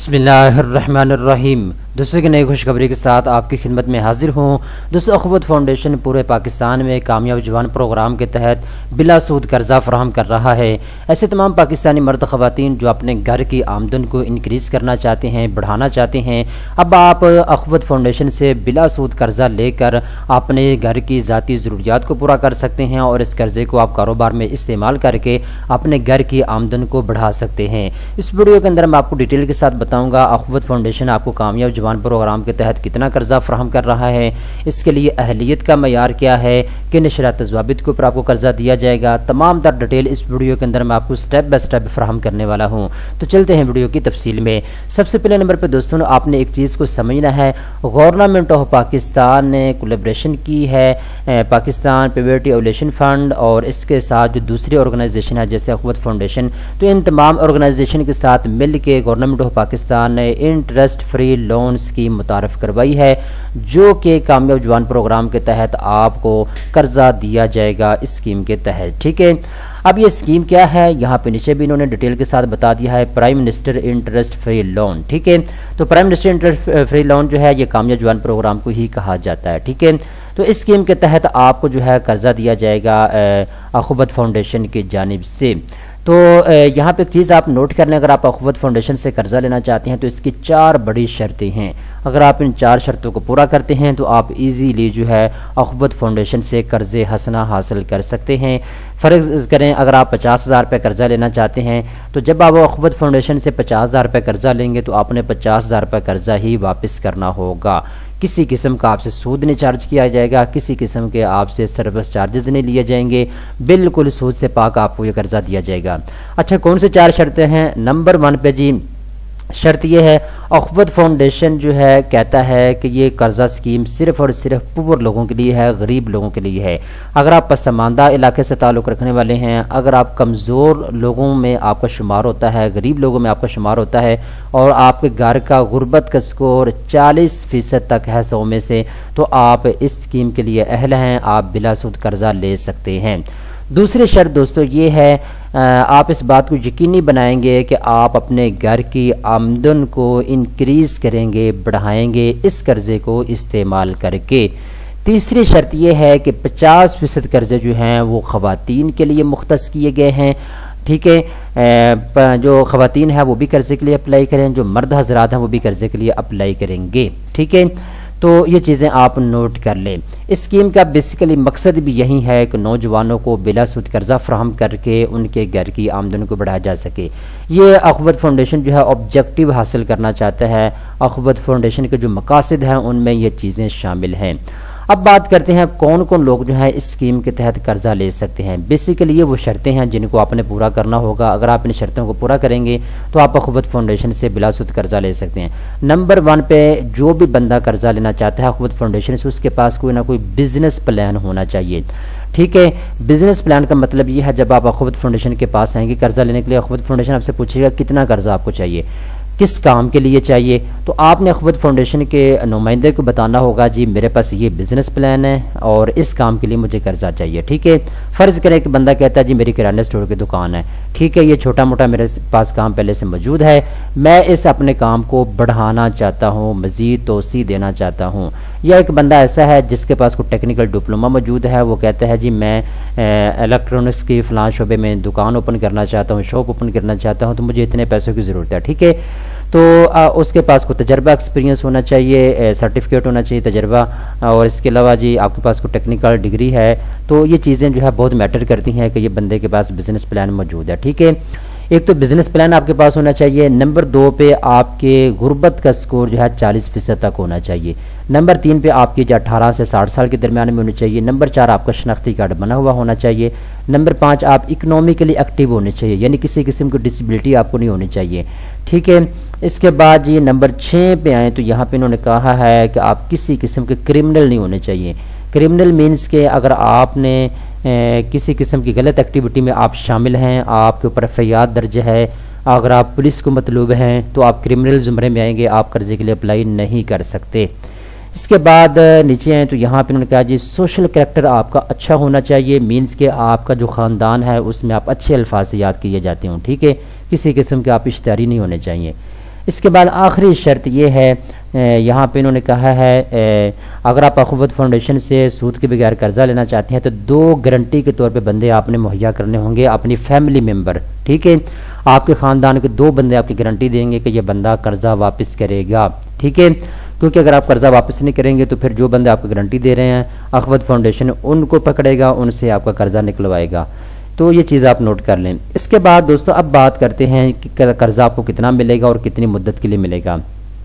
बिस्मिल्लाहिर्रहमानिर्रहीम। दोस्तों की नई खुशखबरी के साथ आपकी खिदमत में हाजिर हूँ। दोस्तों, अख़वत फाउंडेशन पूरे पाकिस्तान में कामयाब जवान प्रोग्राम के तहत बिला सूद कर्जा फराहम कर रहा है। ऐसे तमाम पाकिस्तानी मर्द ख़वातीन जो अपने घर की आमदन को इंक्रीज़ करना चाहते हैं, बढ़ाना चाहते हैं, अब आप अख़वत फाउंडेशन से बिला सूद कर्जा लेकर अपने घर की ज़ाती ज़रूरियात को पूरा कर सकते हैं और इस कर्जे को आप कारोबार में इस्तेमाल करके अपने घर की आमदन को बढ़ा सकते हैं। इस वीडियो के अंदर मैं आपको डिटेल के साथ बताऊँगा अख़वत फाउंडेशन आपको कामयाब जवान प्रोग्राम के तहत कितना कर्जा फराहम कर रहा है, इसके लिए अहलियत का मयार क्या है, किन शरात ज़वाबित के ऊपर आपको कर्जा दिया जाएगा। तमाम तर डिटेल इस वीडियो के अंदर मैं आपको स्टेप बाय स्टेप फराहम करने वाला हूं। तो चलते हैं वीडियो की तफसील में। सबसे पहले नंबर पर दोस्तों, आपने एक चीज़ को समझना है, गवर्नमेंट ऑफ पाकिस्तान ने कोलैबोरेशन की है पाकिस्तान पॉवर्टी एलिवेशन फंड और इसके साथ जो दूसरी ऑर्गेनाइजेशन है जैसे अख़वत फाउंडेशन, तो इन तमाम ऑर्गेनाइजेशन के साथ मिल के गवर्नमेंट ऑफ पाकिस्तान ने इंटरेस्ट फ्री लोन स्कीम मुतारफ करवाई है, जो कि कामयाब जवान प्रोग्राम के तहत आपको कर्जा दिया जाएगा इस स्कीम के तहत। ठीक है, अब ये स्कीम क्या है, यहाँ पे नीचे भी इन्होंने डिटेल के साथ बता दिया है, prime minister interest free loan. ठीक है, तो prime minister interest free loan जो है ये कामयाब जवान प्रोग्राम को ही कहा जाता है। ठीक है, तो इस स्कीम के तहत आपको जो है कर्जा दिया जाएगा अख़वत फाउंडेशन की जानिब से। तो यहाँ पे एक चीज़ आप नोट कर लें, अगर आप अख़वत फाउंडेशन से कर्जा लेना चाहते हैं तो इसकी 4 बड़ी शर्तें हैं। अगर आप इन 4 शर्तों को पूरा करते हैं तो आप इजीली जो है अख़वत फाउंडेशन से कर्ज़े हसना हासिल कर सकते हैं। फ़र्ज़ करें अगर आप 50,000 रुपये कर्जा लेना चाहते हैं तो जब आप अख़वत फाउंडेशन से 50,000 रुपये कर्जा लेंगे तो आपने 50,000 रुपये कर्जा ही वापस करना होगा। किसी किस्म का आपसे सूद नहीं चार्ज किया जाएगा, किसी किस्म के आपसे सर्विस चार्जेस नहीं लिए जाएंगे, बिल्कुल सूद से पाक आपको ये कर्जा दिया जाएगा। अच्छा, कौन से 4 शर्तें हैं? नंबर 1 पे जी शर्त ये है, अख़वत फाउंडेशन जो है कहता है कि ये कर्जा स्कीम सिर्फ और सिर्फ पुअर लोगों के लिए है, गरीब लोगों के लिए है। अगर आप पसमानदा इलाके से ताल्लुक़ रखने वाले हैं, अगर आप कमज़ोर लोगों में आपका शुमार होता है, गरीब लोगों में आपका शुमार होता है और आपके घर का गुर्बत का स्कोर 40% तक है 100 में से, तो आप इस स्कीम के लिए अहल हैं, आप बिला सूद कर्जा ले सकते हैं। दूसरी शर्त दोस्तों ये है, आप इस बात को यकीनी बनाएंगे कि आप अपने घर की आमदन को इंक्रीज़ करेंगे, बढ़ाएंगे इस कर्ज़े को इस्तेमाल करके। तीसरी शर्त यह है कि 50% कर्ज़े जो हैं वो ख़वातीन के लिए मुख्तस किए गए हैं। ठीक है, जो ख़वातीन हैं वो भी कर्ज़े के लिए अप्लाई करें, जो मर्द हज़रात हैं वो भी कर्ज़े के लिए अप्लाई करेंगे। ठीक है, तो ये चीज़ें आप नोट कर लें। इस स्कीम का बेसिकली मकसद भी यही है कि नौजवानों को बिला सूद कर्जा फराहम करके उनके घर की आमदन को बढ़ाया जा सके। ये अख़वत फाउंडेशन जो है ऑब्जेक्टिव हासिल करना चाहता है। अख़वत फाउंडेशन के जो मकासद हैं उनमें ये चीज़ें शामिल हैं। अब बात करते हैं कौन कौन लोग जो है इस स्कीम के तहत कर्जा ले सकते हैं। बेसिकली ये वो शर्तें हैं जिनको आपने पूरा करना होगा। अगर आप इन शर्तों को पूरा करेंगे तो आप अख़वत फाउंडेशन से बिला सूद कर्जा ले सकते हैं। नंबर 1 पे जो भी बंदा कर्जा लेना चाहता है अख़वत फाउंडेशन से, उसके पास कोई ना कोई बिजनेस प्लान होना चाहिए। ठीक है, बिजनेस प्लान का मतलब ये है, जब आप अख़वत फाउंडेशन के पास आएंगे कर्जा लेने के लिए, अख़वत फाउंडेशन आपसे पूछेगा कितना कर्जा आपको चाहिए, किस काम के लिए चाहिए, तो आपने अख़वत फाउंडेशन के नुमाइंदे को बताना होगा जी मेरे पास ये बिज़नेस प्लान है और इस काम के लिए मुझे कर्जा चाहिए। ठीक है, फ़र्ज़ करें कि बंदा कहता है जी मेरी किराना स्टोर की दुकान है, ठीक है, ये छोटा मोटा मेरे पास काम पहले से मौजूद है, मैं इस अपने काम को बढ़ाना चाहता हूँ, मज़ीद तोसी देना चाहता हूँ। या एक बंदा ऐसा है जिसके पास कोई टेक्निकल डिप्लोमा मौजूद है, वो कहता है जी मैं इलेक्ट्रॉनिक्स की फ़लाँ शोबे में दुकान ओपन करना चाहता हूँ, शॉप ओपन करना चाहता हूँ, तो मुझे इतने पैसों की ज़रूरत है। ठीक है, तो उसके पास कोई तजर्बा एक्सपीरियंस होना चाहिए, सर्टिफिकेट होना चाहिए तजर्बा, और इसके अलावा जी आपके पास कोई टेक्निकल डिग्री है। तो ये चीज़ें जो है बहुत मैटर करती हैं कि ये बंदे के पास बिजनेस प्लान मौजूद है। ठीक है, एक तो बिजनेस प्लान आपके पास होना चाहिए। नंबर 2 पे आपके गुर्बत का स्कोर जो है 40% तक होना चाहिए। नंबर 3 पे आपकी जो 18 से 60 साल के दरमियान में होनी चाहिए। नंबर 4 आपका शनाख्ती कार्ड बना हुआ होना चाहिए। नंबर 5 आप इकोनॉमिकली एक्टिव होने चाहिए, यानी किसी किस्म की डिसेबिलिटी आपको नहीं होनी चाहिए। ठीक है, इसके बाद ये नंबर 6 पे आए तो यहाँ पे इन्होंने कहा है कि आप किसी किस्म के क्रिमिनल नहीं होने चाहिए। क्रिमिनल मीन्स के अगर आपने किसी किस्म की गलत एक्टिविटी में आप शामिल हैं, आपके ऊपर एफआईआर दर्ज है, अगर आप पुलिस को मतलूब हैं तो आप क्रिमिनल ज़ुमरे में आएंगे, आप कर्जे के लिए अप्लाई नहीं कर सकते। इसके बाद नीचे आए तो यहाँ पे उन्होंने कहा जी सोशल कैरेक्टर आपका अच्छा होना चाहिए, मीन्स के आपका जो ख़ानदान है उसमें आप अच्छे अल्फाज से याद किए जाते हो। ठीक है, किसी किस्म के आप इश्तिहारी नहीं होने चाहिए। اس کے بعد آخری شرط یہ ہے، یہاں پہ انہوں نے کہا ہے اگر آپ اخوت فاؤنڈیشن سے سود کے بغیر قرضہ لینا چاہتے ہیں تو 2 گارنٹی کے طور پہ بندے آپ نے مہیا کرنے ہوں گے، اپنی فیملی ممبر، ٹھیک ہے، آپ کے خاندان کے 2 بندے آپ کی گارنٹی دیں گے کہ یہ بندہ قرضہ واپس کرے گا، ٹھیک ہے، کیونکہ اگر آپ قرضہ واپس نہیں کریں گے تو پھر جو بندے آپ کو گارنٹی دے رہے ہیں اخوت فاؤنڈیشن ان کو پکڑے گا، ان سے آپ کا قرضہ نکلوائے گا، تو یہ چیز آپ نوٹ کر لیں۔ اس کے بعد دوستو اب بات کرتے ہیں کہ قرضہ آپ کو کتنا ملے گا اور کتنی مدت کے لیے ملے گا۔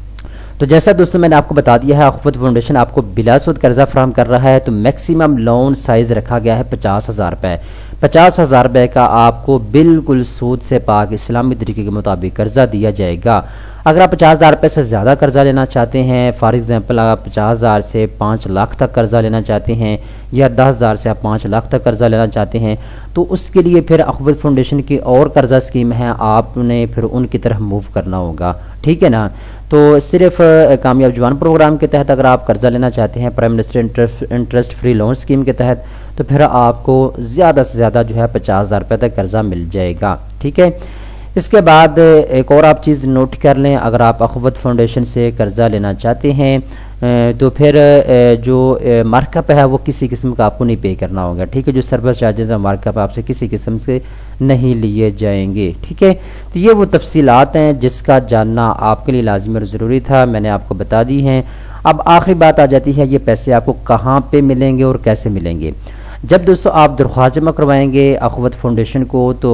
تو جیسا دوستو میں نے آپ کو بتا دیا ہے، اخوت فاؤنڈیشن آپ کو بلا سود قرضہ فراہم کر رہا ہے، تو میکسیمم لون سائز رکھا گیا ہے 50,000 روپے۔ 50,000 روپے کا آپ کو بالکل سود سے پاک اسلامی طریقے کے مطابق قرضہ دیا جائے گا۔ اگر آپ 50,000 روپے سے زیادہ قرضہ لینا چاہتے ہیں، فار ایگزامپل آپ 50,000 سے 5 لاکھ تک قرضہ لینا چاہتے ہیں، یا 10,000 سے آپ 5 لاکھ تک قرضہ لینا چاہتے ہیں، تو اس کے لیے پھر اخوت فاؤنڈیشن کی اور قرضہ اسکیم ہے، آپ نے پھر ان کی طرف موو کرنا ہوگا، ٹھیک ہے نا۔ تو صرف کامیاب جوان پروگرام کے تحت اگر آپ قرضہ لینا چاہتے ہیں prime minister interest free loan scheme کے تحت، تو پھر آپ کو زیادہ سے زیادہ جو ہے 50,000 روپے تک قرضہ مل جائے گا، ٹھیک ہے۔ اس کے بعد ایک اور آپ چیز نوٹ کر لیں، اگر آپ اخوت فاؤنڈیشن سے قرضہ لینا چاہتے ہیں تو پھر جو مارک اپ ہے وہ کسی قسم کا آپ کو نہیں پے کرنا ہوگا، ٹھیک ہے، جو سروس چارجز ہیں مارک اپ آپ سے کسی قسم سے نہیں لیے جائیں گے، ٹھیک ہے۔ تو یہ وہ تفصیلات ہیں جس کا جاننا آپ کے لیے لازمی اور ضروری تھا، میں نے آپ کو بتا دی ہیں۔ اب آخری بات آ جاتی ہے، یہ پیسے آپ کو کہاں پہ ملیں گے اور کیسے ملیں گے۔ جب دوستو آپ درخواست جمع کروائیں گے اخوت فاؤنڈیشن کو، تو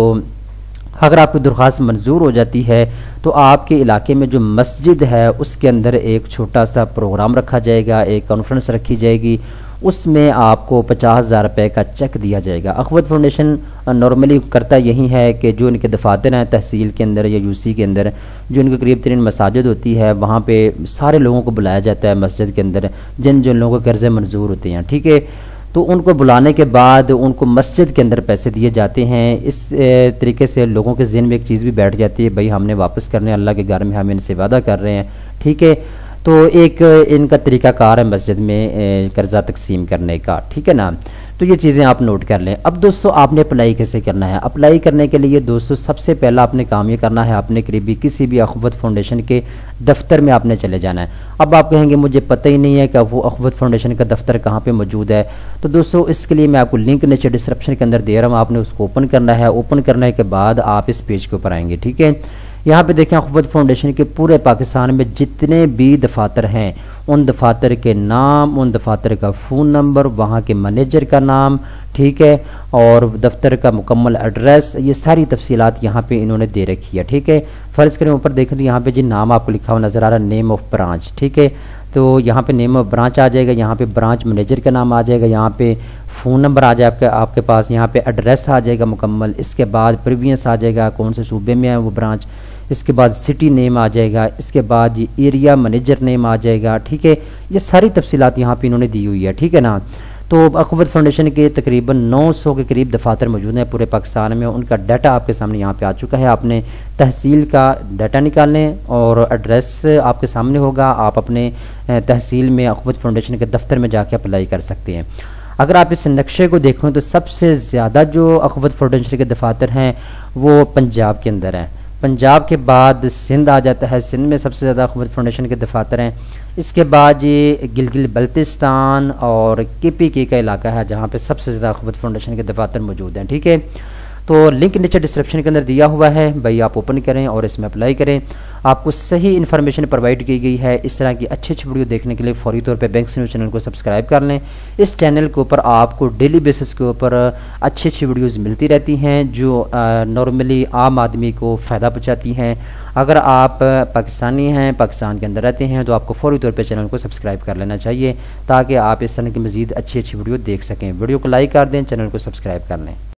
اگر آپ کی درخواست منظور ہو جاتی ہے تو آپ کے علاقے میں جو مسجد ہے اس کے اندر ایک چھوٹا سا پروگرام رکھا جائے گا، ایک کانفرنس رکھی جائے گی، اس میں آپ کو 50,000 روپے کا چیک دیا جائے گا۔ اخوت فاؤنڈیشن نارملی کرتا یہی ہے کہ جو ان کے دفاتر ہیں تحصیل کے اندر یا UC کے اندر، جو ان کے قریب ترین مساجد ہوتی ہے، وہاں پہ سارے لوگوں کو بلایا جاتا ہے مسجد کے اندر، جن لوگوں کو قرضے منظور ہوتے ہیں، ٹھیک ہے، تو ان کو بلانے کے بعد ان کو مسجد کے اندر پیسے دیے جاتے ہیں۔ اس طریقے سے لوگوں کے ذہن میں ایک چیز بھی بیٹھ جاتی ہے، بھائی ہم نے واپس کرنے اللہ کے گھر میں، ہم ان سے وعدہ کر رہے ہیں، ٹھیک ہے، تو ایک ان کا طریقہ کار ہے مسجد میں قرضہ تقسیم کرنے کا، ٹھیک ہے نا۔ تو یہ چیزیں آپ نوٹ کر لیں۔ اب دوستو آپ نے اپلائی کیسے کرنا ہے؟ اپلائی کرنے کے لیے دوستو سب سے پہلا آپ نے کام یہ کرنا ہے، اپنے قریبی کسی بھی اخوت فاؤنڈیشن کے دفتر میں آپ نے چلے جانا ہے۔ اب آپ کہیں گے مجھے پتہ ہی نہیں ہے کہ وہ اخوت فاؤنڈیشن کا دفتر کہاں پہ موجود ہے، تو دوستو اس کے لیے میں آپ کو لنک نیچے ڈسکرپشن کے اندر دے رہا ہوں، آپ نے اس کو اوپن کرنا ہے۔ اوپن کرنے کے بعد آپ اس پیج کے اوپر آئیں گے، ٹھیک ہے۔ یہاں پہ دیکھیں اخوت فاؤنڈیشن کے پورے پاکستان میں جتنے بھی دفاتر ہیں ان دفاتر کے نام، ان دفاتر کا فون نمبر، وہاں کے مینیجر کا نام، ٹھیک ہے، اور دفتر کا مکمل ایڈریس، یہ ساری تفصیلات یہاں پہ انہوں نے دے رکھی ہے، ٹھیک ہے۔ فرض کریں اوپر دیکھیں تو یہاں پہ جی نام آپ کو لکھا ہوا نظر آ رہا ہے، نیم آف برانچ، ٹھیک ہے، تو یہاں پہ نیم آف برانچ آ جائے گا، یہاں پہ برانچ مینیجر کا نام آ جائے گا، یہاں پہ فون نمبر آ جائے آپ کے پاس، یہاں پہ ایڈریس آ جائے گا مکمل، اس کے بعد پریوینس آ جائے گا کون سے صوبے میں ہے وہ برانچ، اس کے بعد سٹی نیم آ جائے گا، اس کے بعد یہ ایریا مینیجر نیم آ جائے گا، ٹھیک ہے، یہ ساری تفصیلات یہاں پہ انہوں نے دی ہوئی ہے، ٹھیک ہے نا۔ تو اخوت فاؤنڈیشن کے تقریباً 900 کے قریب دفاتر موجود ہیں پورے پاکستان میں، ان کا ڈیٹا آپ کے سامنے یہاں پہ آ چکا ہے، آپ نے تحصیل کا ڈیٹا نکالیں اور ایڈریس آپ کے سامنے ہوگا، آپ اپنے تحصیل میں اخوت فاؤنڈیشن کے دفتر میں جا کے اپلائی کر سکتے ہیں۔ اگر آپ اس نقشے کو دیکھیں تو سب سے زیادہ جو اخوت فاؤنڈیشن کے دفاتر ہیں وہ پنجاب کے اندر ہیں، پنجاب کے بعد سندھ آ جاتا ہے، سندھ میں سب سے زیادہ اخوت فاؤنڈیشن کے دفاتر ہیں، اس کے بعد یہ گلگت بلتستان اور KPK کا علاقہ ہے جہاں پہ سب سے زیادہ اخوت فاؤنڈیشن کے دفاتر موجود ہیں، ٹھیک ہے۔ تو لنک نیچے ڈسکرپشن کے اندر دیا ہوا ہے، بھائی آپ اوپن کریں اور اس میں اپلائی کریں، آپ کو صحیح انفارمیشن پرووائڈ کی گئی ہے۔ اس طرح کی اچھی ویڈیو دیکھنے کے لیے فوری طور پہ بینکس نیوز چینل کو سبسکرائب کر لیں۔ اس چینل کے اوپر آپ کو ڈیلی بیسس کے اوپر اچھی ویڈیوز ملتی رہتی ہیں جو نارملی عام آدمی کو فائدہ پہنچاتی ہیں۔ اگر آپ پاکستانی ہیں، پاکستان کے اندر رہتے ہیں، تو آپ کو فوری طور پہ چینل کو سبسکرائب کر لینا چاہیے تاکہ آپ اس طرح کی مزید اچھی ویڈیو دیکھ سکیں۔ ویڈیو کو لائک کر دیں، چینل کو سبسکرائب کر لیں۔